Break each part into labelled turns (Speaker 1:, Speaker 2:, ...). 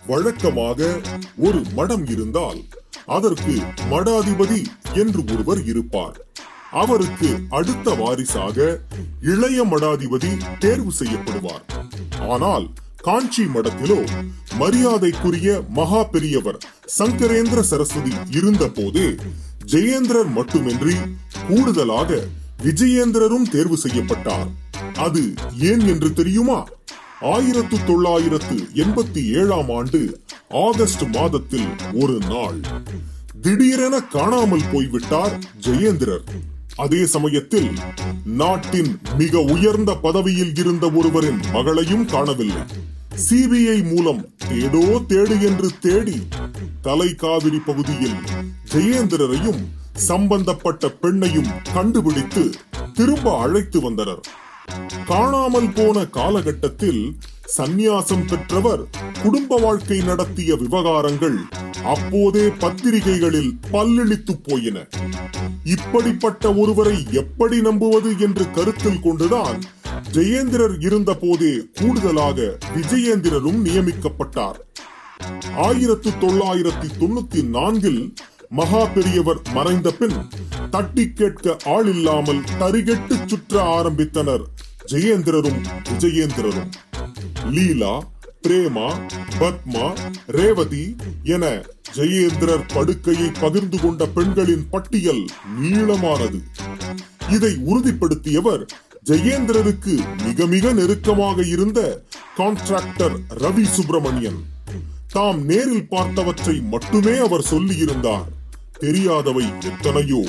Speaker 1: வழக்கமாக ஒரு மடம் இருந்தால் அதற்கு மடாதிபதி என்று ஒருவர் இருப்பார். அவருக்கு அடுத்த வாரிசாக இளைய மடாதிபதி தேர்வு செய்யப்படுவார். ஆனால் காஞ்சி மடத்திலோ மரியாதைக்குரிய மகா பெரியவர் சங்கரேந்திர சரஸ்வதி இருந்த போதே ஜெயேந்திரர் மட்டுமின்றி கூடுதலாக விஜயேந்திரரும் தேர்வு செய்யப்பட்டார். அது ஏன் என்று தெரியுமா? 1987 ஆண்டு ஆகஸ்ட் மாதத்தில் ஒரு நாள் திடீரென காணாமல் போய்விட்டார் ஜெயேந்திரர். அதே சமயத்தில் நாட்டின் மிக உயர்ந்த பதவியில் இருந்த ஒருவரின் மகளையும் காணவில்லை. சிபிஐ மூலம் தேடோ தேடு என்று தேடி தலைக்காவிரி பகுதியில் ஜெயேந்திரரையும் சம்பந்தப்பட்ட பெண்ணையும் கண்டுபிடித்து திரும்ப அழைத்து வந்தனர். காணாமல் போன காலகட்டத்தில் சந்நியாசம் பெற்றவர் குடும்ப வாழ்க்கை நடத்திய விவகாரங்கள் அப்போதே பத்திரிகைகளில் பல்லிழித்து போயின. இப்படிப்பட்ட ஒருவரை எப்படி நம்புவது என்று கருத்தில் கொண்டுதான் ஜெயேந்திரர் இருந்த போதே கூடுதலாக விஜயேந்திரரும் நியமிக்கப்பட்டார். 1994 மகா பெரியவர் மறைந்த பின் தட்டி கேட்க ஆள் இல்லாமல் தரிகெட்டு சுற்ற ஆரம்பித்தனர் ஜெயேந்திரரும் விஜயேந்திரரும். லீலா, பிரேமா, பத்மா, ரேவதி என ஜெயேந்திரர் படுக்கையை பகிர்ந்து கொண்ட பெண்களின் பட்டியல் நீளமானது. இதை உறுதிப்படுத்தியவர் ஜெயேந்திரருக்கு மிக மிக நெருக்கமாக இருந்த கான்ட்ராக்டர் ரவி சுப்பிரமணியன். தாம் நேரில் பார்த்தவற்றை மட்டுமே அவர் சொல்லியிருந்தார். தெரியாதவை எத்தனையோ.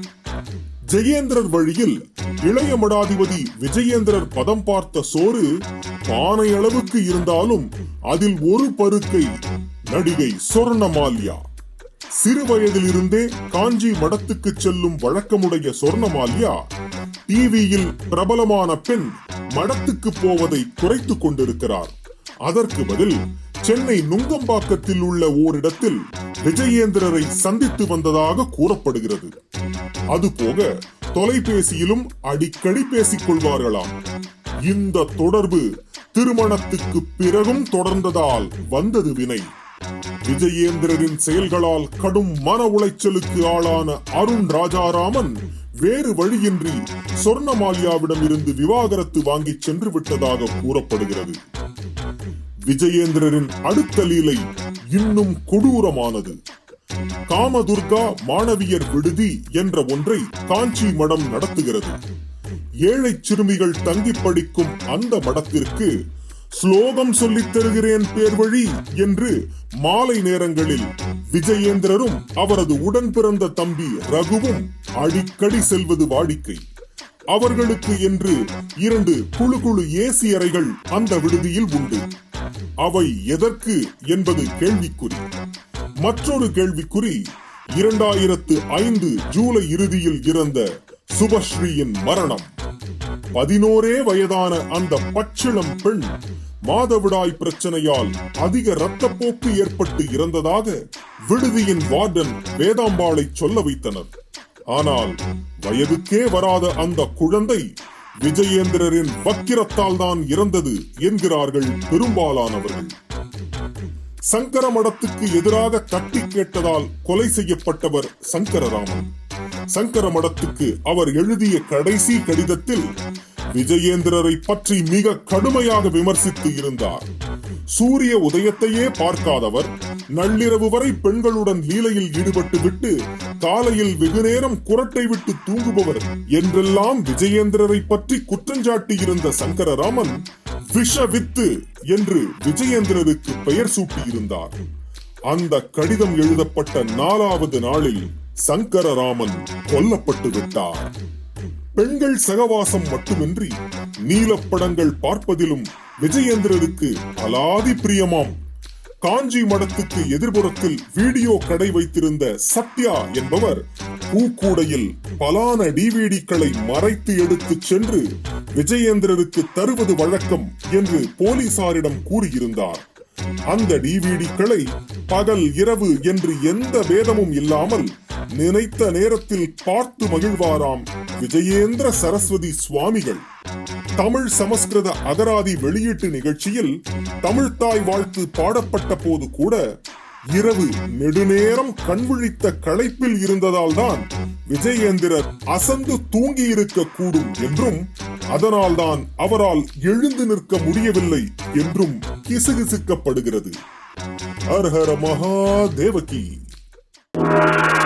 Speaker 1: ஜெயேந்திரர் வழியில் இளைய மடாதிபதி விஜயேந்திரர் பதம் பார்த்த சோறு பானை அளவுக்கு இருந்தாலும் அதில் ஒரு பருக்கை நடிகை சொர்ணமால்யா. சிறு வயதிலிருந்தே காஞ்சி மடத்துக்கு செல்லும் வழக்கமுடைய சொர்ணமால்யா டிவியில் பிரபலமான பெண் மடத்துக்கு போவதை குறைத்துக் கொண்டிருக்கிறார். அதற்கு பதில் சென்னை நுங்கம்பாக்கத்தில் உள்ள ஓரிடத்தில் விஜயேந்திரரை சந்தித்து வந்ததாக கூறப்படுகிறது. அதுபோக தொலைபேசியிலும் அடிக்கடி பேசிக் கொள்வார்களாம். இந்த தொடர்பு திருமணத்துக்கு பிறகும் தொடர்ந்ததால் வந்தது வினை. விஜயேந்திரரின் செயல்களால் கடும் மன உளைச்சலுக்கு ஆளான அருண் ராஜாராமன் வேறு வழியின்றி சொர்ணமால்யாவிடம் இருந்து விவாகரத்து வாங்கி சென்று விட்டதாக கூறப்படுகிறது. விஜயேந்திரரின் அடுத்த லீலை இன்னும் கொடூரமானது. காமதுர்கா மாணவியர் விடுதி என்ற ஒன்றை காஞ்சி மடம் நடத்துகிறது. ஏழை சிறுமிகள் தங்கி படிக்கும் அந்த மடத்திற்கு ஸ்லோகம் சொல்லித் தருகிறேன் பேர் வழி என்று மாலை நேரங்களில் விஜயேந்திரரும் அவரது உடன் பிறந்த தம்பி ரகுவும் அடிக்கடி செல்வது வாடிக்கை. அவர்களுக்கு என்று 2 குழு குழு ஏசி அறைகள் அந்த விடுதியில் உண்டு. அவை எதற்கு என்பது கேள்விக்குறி. மற்றொரு கேள்விக்குறி 2005 ஜூலை இறுதியில் இறந்த சுபஸ்ரீயின் மரணம். 11 வயதான அந்த பச்சிளம் பெண் மாதவிடாய் பிரச்சனையால் அதிக இரத்தப்போக்கு ஏற்பட்டு இறந்ததாக விடுதியின் வார்டன் வேதாம்பாளை சொல்ல வைத்தனர். ஆனால் வயதுக்கே வராத அந்த குழந்தை விஜயேந்திரரின் வக்கிரத்தால் தான் இறந்தது என்கிறார்கள் பெரும்பாலானவர்கள். சங்கர மடத்துக்கு எதிராக தட்டி கேட்டதால் கொலை செய்யப்பட்டவர் சங்கரராமன். சங்கர மடத்துக்கு அவர் எழுதிய கடைசி கடிதத்தில் விஜயேந்திரரை பற்றி மிக கடுமையாக விமர்சித்து இருந்தார். சூரிய உதயத்தையே பார்க்காதவர், நள்ளிரவு வரை பெண்களுடன் லீலையில் ஈடுபட்டு விட்டு காலையில் வெகுநேரம் குரட்டை விட்டு தூங்குபவர் என்றெல்லாம் விஜயேந்திரரை பற்றி குற்றஞ்சாட்டி இருந்த சங்கரராமன் விஷவித்து என்று விஜயேந்திரருக்கு பெயர் சூட்டியிருந்தார். அந்த கடிதம் எழுதப்பட்ட 4வது நாளில் சங்கரராமன் கொல்லப்பட்டு விட்டார். பெண்கள் சகவாசம் மட்டுமின்றி நீலப்படங்கள் பார்ப்பதிலும் விஜயேந்திரருக்கு அலாதி பிரியமாம். காஞ்சி மடத்துக்கு எதிர்புறத்தில் வீடியோ கடை வைத்திருந்த சத்யா என்பவர் பூக்கூடையில் பலான டிவிடிக்களை மறைத்து எடுத்து சென்று விஜயேந்திரருக்கு தருவது வழக்கம் என்று போலீசாரிடம் கூறியிருந்தார். அந்த டிவிடிக்களை பகல் இரவு என்று எந்த பேதமும் இல்லாமல் நினைத்த நேரத்தில் பார்த்து மகிழ்வாராம் விஜயேந்திர சரஸ்வதி சுவாமிகள். தமிழ் சமஸ்கிருத அகராதி வெளியீட்டு நிகழ்ச்சியில் தமிழ்த்தாய் வாழ்த்து பாடப்பட்ட போது கூட இரவு நெடுநேரம் கண்விழித்த களைப்பில் இருந்ததால் தான் விஜயேந்திரர் அசந்து தூங்கி இருக்க கூடும் என்றும் அதனால்தான் அவரால் எழுந்து நிற்க முடியவில்லை என்றும் கிசுகிசுக்கப்படுகிறது. ஹர ஹர மகாதேவகி.